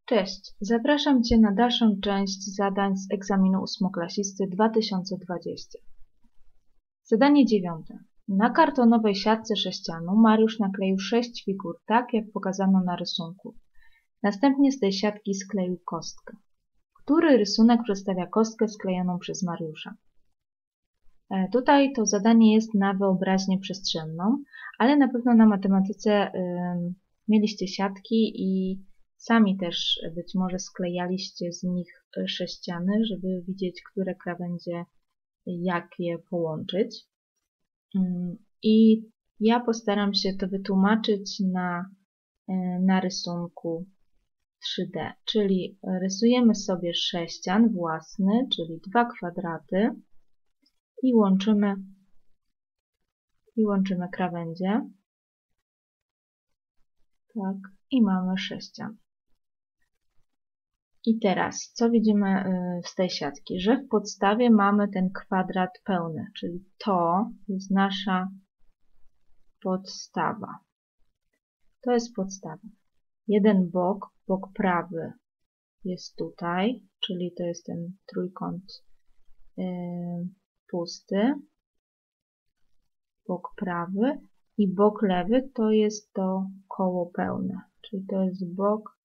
Cześć, zapraszam Cię na dalszą część zadań z egzaminu ósmoklasisty 2020. Zadanie 9. Na kartonowej siatce sześcianu Mariusz nakleił 6 figur, tak jak pokazano na rysunku. Następnie z tej siatki skleił kostkę. Który rysunek przedstawia kostkę sklejoną przez Mariusza? Tutaj to zadanie jest na wyobraźnię przestrzenną, ale na pewno na matematyce mieliście siatki i sami też być może sklejaliście z nich sześciany, żeby widzieć, które krawędzie jak je połączyć. I ja postaram się to wytłumaczyć na rysunku 3D, czyli rysujemy sobie sześcian własny, czyli 2 kwadraty i łączymy krawędzie. Tak, i mamy sześcian. I teraz, co widzimy z tej siatki? Że w podstawie mamy ten kwadrat pełny, czyli to jest nasza podstawa. To jest podstawa. Jeden bok, bok prawy jest tutaj, czyli to jest ten trójkąt pusty, bok prawy i bok lewy to jest to koło pełne, czyli to jest bok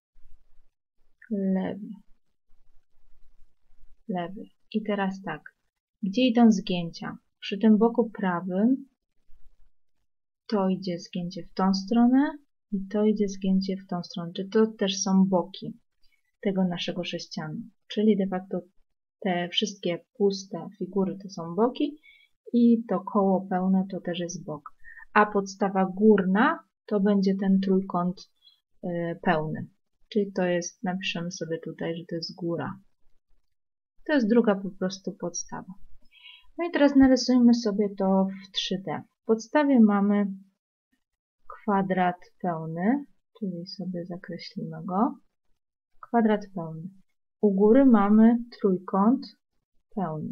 lewy. I teraz tak, gdzie idą zgięcia? Przy tym boku prawym to idzie zgięcie w tą stronę i to idzie zgięcie w tą stronę. Czy to też są boki tego naszego sześcianu? Czyli de facto te wszystkie puste figury to są boki i to koło pełne to też jest bok. A podstawa górna to będzie ten trójkąt pełny. Czyli to jest, napiszemy sobie tutaj, że to jest góra. To jest druga po prostu podstawa. No i teraz narysujmy sobie to w 3D. W podstawie mamy kwadrat pełny, czyli sobie zakreślimy go. Kwadrat pełny. U góry mamy trójkąt pełny.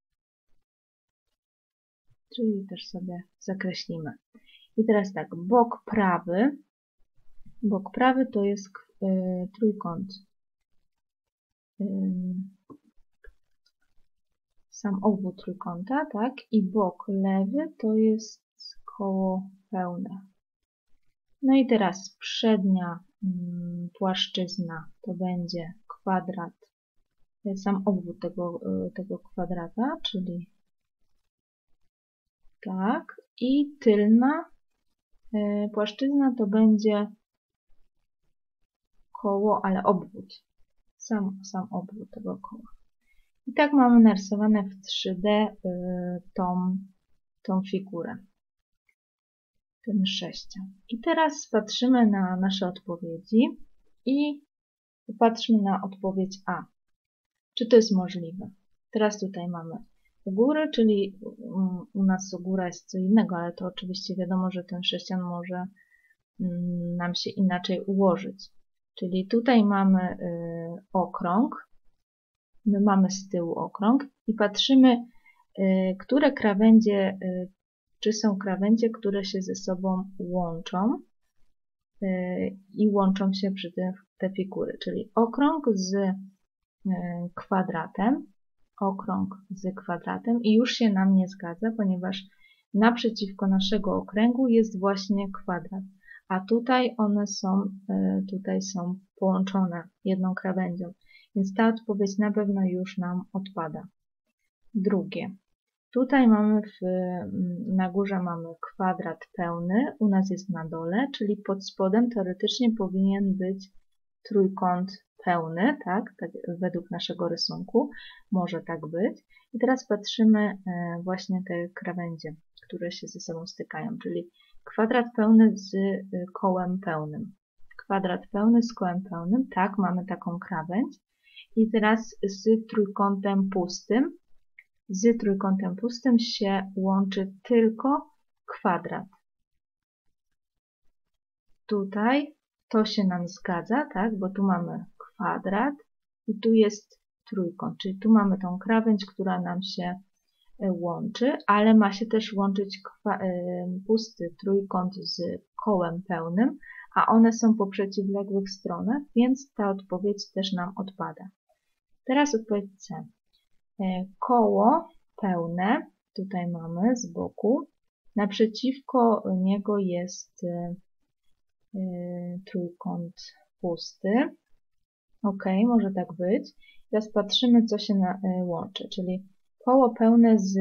Czyli też sobie zakreślimy. I teraz tak, bok prawy to jest trójkąt. Sam obwód trójkąta, tak? I bok lewy to jest koło pełne. No i teraz przednia płaszczyzna to będzie kwadrat, sam obwód tego kwadrata, czyli tak. I tylna płaszczyzna to będzie koło, ale obwód. Sam obwód tego koła. I tak mamy narysowane w 3D tą figurę. Ten sześcian. I teraz patrzymy na nasze odpowiedzi i popatrzmy na odpowiedź A. Czy to jest możliwe? Teraz tutaj mamy u góry, czyli u nas u góra jest co innego, ale to oczywiście wiadomo, że ten sześcian może nam się inaczej ułożyć. Czyli tutaj mamy okrąg, my mamy z tyłu okrąg i patrzymy, które krawędzie, czy są krawędzie, które się ze sobą łączą i łączą się przy te figury, czyli okrąg z kwadratem i już się nam nie zgadza, ponieważ naprzeciwko naszego okręgu jest właśnie kwadrat, a tutaj one są połączone jedną krawędzią, więc ta odpowiedź na pewno już nam odpada. Drugie. Tutaj mamy na górze mamy kwadrat pełny, u nas jest na dole, czyli pod spodem teoretycznie powinien być trójkąt pełny, tak według naszego rysunku, może tak być. I teraz patrzymy właśnie te krawędzie, które się ze sobą stykają, czyli kwadrat pełny z kołem pełnym. Kwadrat pełny z kołem pełnym, tak, mamy taką krawędź. I teraz z trójkątem pustym. Z trójkątem pustym się łączy tylko kwadrat. Tutaj to się nam zgadza, tak, bo tu mamy kwadrat i tu jest trójkąt, czyli tu mamy tą krawędź, która nam się łączy, ale ma się też łączyć pusty trójkąt z kołem pełnym, a one są po przeciwległych stronach, więc ta odpowiedź też nam odpada. Teraz odpowiedź C. Koło pełne, tutaj mamy z boku, naprzeciwko niego jest trójkąt pusty. Ok, może tak być. Teraz patrzymy, co się łączy, czyli koło pełne z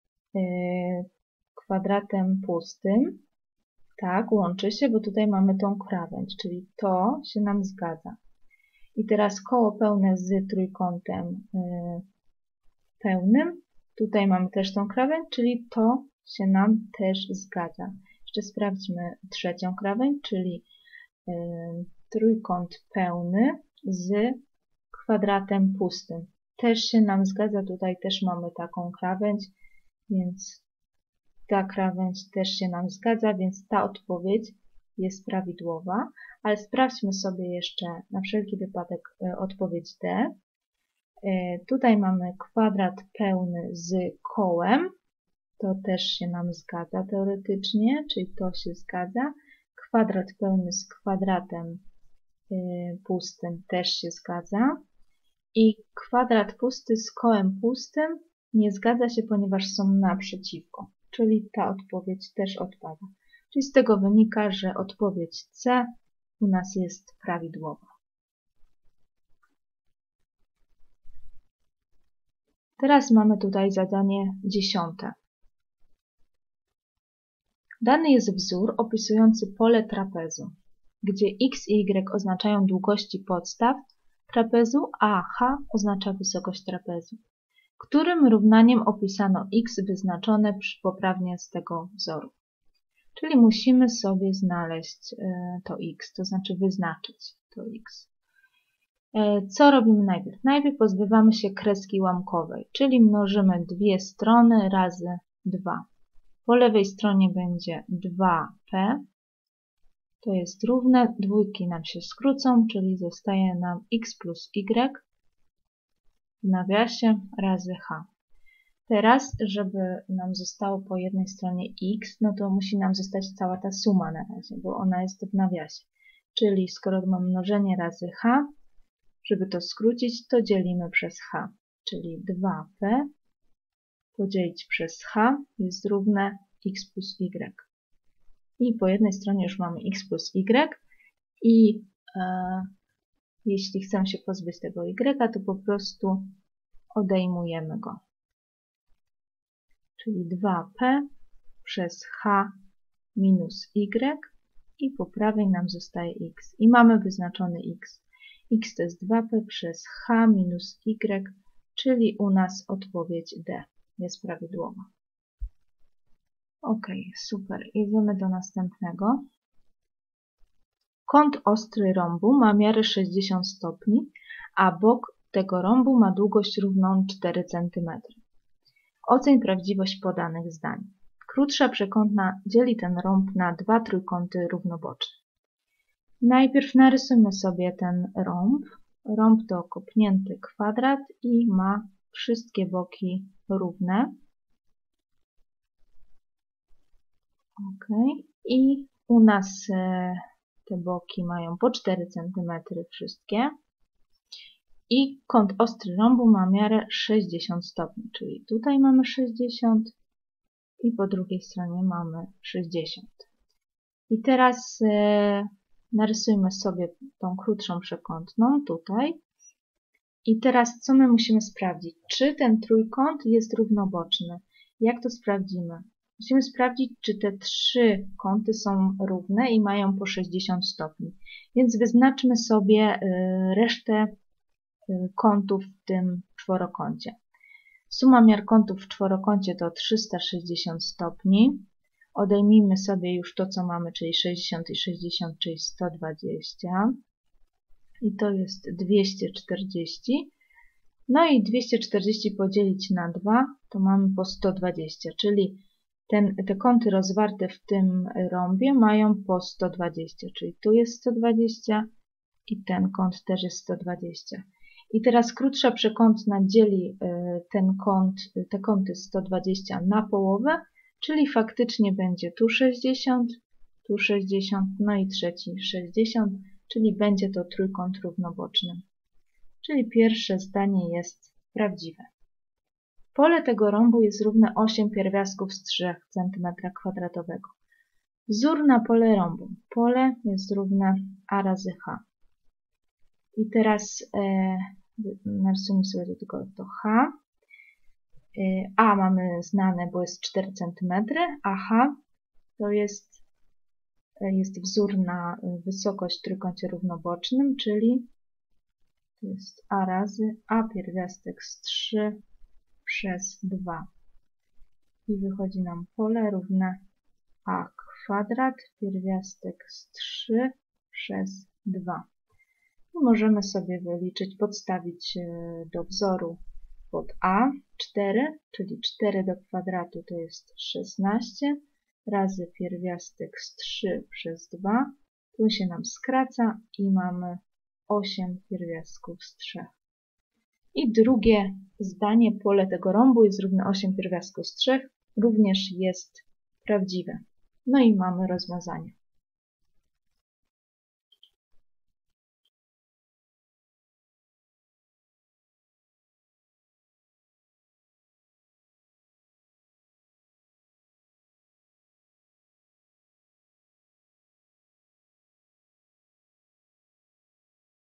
kwadratem pustym. Tak, łączy się, bo tutaj mamy tą krawędź, czyli to się nam zgadza. I teraz koło pełne z trójkątem pełnym. Tutaj mamy też tą krawędź, czyli to się nam też zgadza. Jeszcze sprawdźmy trzecią krawędź, czyli trójkąt pełny z kwadratem pustym. Też się nam zgadza, tutaj też mamy taką krawędź, więc ta krawędź też się nam zgadza, więc ta odpowiedź jest prawidłowa. Ale sprawdźmy sobie jeszcze na wszelki wypadek odpowiedź D. Tutaj mamy kwadrat pełny z kołem. To też się nam zgadza teoretycznie, czyli to się zgadza. Kwadrat pełny z kwadratem pustym też się zgadza. I kwadrat pusty z kołem pustym nie zgadza się, ponieważ są naprzeciwko. Czyli ta odpowiedź też odpada. Czyli z tego wynika, że odpowiedź C u nas jest prawidłowa. Teraz mamy tutaj zadanie 10. Dany jest wzór opisujący pole trapezu, gdzie x i y oznaczają długości podstaw trapezu, a h oznacza wysokość trapezu. Którym równaniem opisano x wyznaczone poprawnie z tego wzoru? Czyli musimy sobie znaleźć to x, to znaczy wyznaczyć to x. Co robimy najpierw? Najpierw pozbywamy się kreski ułamkowej, czyli mnożymy dwie strony razy 2. Po lewej stronie będzie 2p, to jest równe, dwójki nam się skrócą, czyli zostaje nam x plus y w nawiasie razy h. Teraz, żeby nam zostało po jednej stronie x, no to musi nam zostać cała ta suma na razie, bo ona jest w nawiasie. Czyli skoro mamy mnożenie razy h, żeby to skrócić, to dzielimy przez h, czyli 2p podzielić przez h jest równe x plus y. I po jednej stronie już mamy x plus y i jeśli chcemy się pozbyć tego y, to po prostu odejmujemy go. Czyli 2p przez h minus y i po prawej nam zostaje x. I mamy wyznaczony x. X to jest 2p przez h minus y, czyli u nas odpowiedź D jest prawidłowa. Ok, super. Jedziemy do następnego. Kąt ostry rąbu ma miarę 60 stopni, a bok tego rąbu ma długość równą 4 cm. Oceń prawdziwość podanych zdań. Krótsza przekątna dzieli ten rąb na dwa trójkąty równoboczne. Najpierw narysujmy sobie ten rąb. Rąb to kopnięty kwadrat i ma wszystkie boki równe. Ok. I u nas te boki mają po 4 cm wszystkie. I kąt ostry rąbu ma miarę 60 stopni, czyli tutaj mamy 60 i po drugiej stronie mamy 60. I teraz narysujmy sobie tą krótszą przekątną tutaj. I teraz co my musimy sprawdzić? Czy ten trójkąt jest równoboczny? Jak to sprawdzimy? Musimy sprawdzić, czy te trzy kąty są równe i mają po 60 stopni. Więc wyznaczmy sobie resztę kątów w tym czworokącie. Suma miar kątów w czworokącie to 360 stopni. Odejmijmy sobie już to, co mamy, czyli 60 i 60, czyli 120. I to jest 240. No i 240 podzielić na 2 to mamy po 120, czyli te kąty rozwarte w tym rąbie mają po 120, czyli tu jest 120 i ten kąt też jest 120. I teraz krótsza przekątna dzieli te kąty 120 na połowę, czyli faktycznie będzie tu 60, tu 60, no i trzeci 60, czyli będzie to trójkąt równoboczny. Czyli pierwsze zdanie jest prawdziwe. Pole tego rąbu jest równe 8 pierwiastków z 3 cm². Wzór na pole rąbu. Pole jest równe a razy h. I teraz narysujmy sobie to tylko to h. A mamy znane, bo jest 4 cm, a h to jest wzór na wysokość w trójkącie równobocznym, czyli to jest a razy a pierwiastek z 3 przez 2. I wychodzi nam pole równe a kwadrat pierwiastek z 3 przez 2. I możemy sobie wyliczyć, podstawić do wzoru pod a 4, czyli 4 do kwadratu to jest 16, razy pierwiastek z 3 przez 2. Tu się nam skraca i mamy 8 pierwiastków z 3. I drugie zdanie, pole tego rąbu jest równe 8 pierwiastków z 3, również jest prawdziwe. No i mamy rozwiązanie.